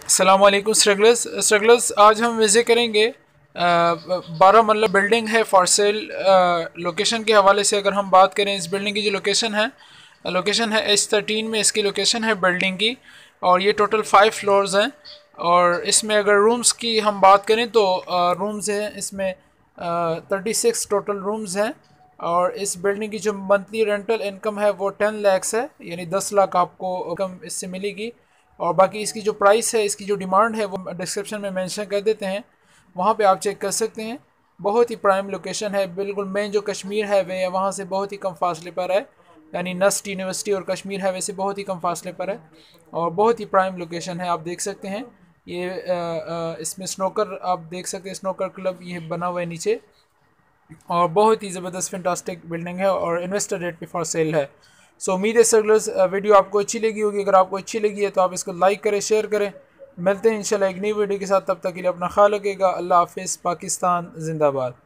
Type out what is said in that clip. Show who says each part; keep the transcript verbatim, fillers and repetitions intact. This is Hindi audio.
Speaker 1: अस्सलामुअलैकुम स्ट्रगलर्स स्ट्रगलर्स आज हम विज़िट करेंगे बारह मरला बिल्डिंग है फॉर सेल। लोकेशन के हवाले से अगर हम बात करें, इस बिल्डिंग की जो लोकेशन है लोकेशन है एच थर्टीन में इसकी लोकेशन है बिल्डिंग की, और ये टोटल फाइव फ्लोर्स हैं। और इसमें अगर रूम्स की हम बात करें तो रूम्स हैं इसमें थर्टी सिक्स टोटल रूम्स हैं। और इस बिल्डिंग की जो मंथली रेंटल इनकम है वो टेन लैक्स है, यानी दस लाख आपको इनकम इससे मिलेगी। और बाकी इसकी जो प्राइस है, इसकी जो डिमांड है वो डिस्क्रिप्शन में मेंशन कर देते हैं, वहाँ पे आप चेक कर सकते हैं। बहुत ही प्राइम लोकेशन है, बिल्कुल मेन जो कश्मीर हाईवे है वहाँ से बहुत ही कम फासले पर है, यानी नस्ट यूनिवर्सिटी और कश्मीर हाईवे से बहुत ही कम फासले पर है। और बहुत ही प्राइम लोकेशन है, आप देख सकते हैं। ये आ, आ, इसमें स्नोकर आप देख सकते हैं, स्नोकर क्लब ये बना हुआ है नीचे। और बहुत ही ज़बरदस्त फैंटास्टिक बिल्डिंग है और इन्वेस्टर रेट पे फॉर सेल है। सो उम्मीद है सर्गलर्स वीडियो आपको अच्छी लगी होगी। अगर आपको अच्छी लगी है तो आप इसको लाइक करें, शेयर करें। मिलते हैं इंशाल्लाह एक नई वीडियो के साथ, तब तक के लिए अपना ख्याल रखिएगा। अल्लाह हाफिज़। पाकिस्तान जिंदाबाद।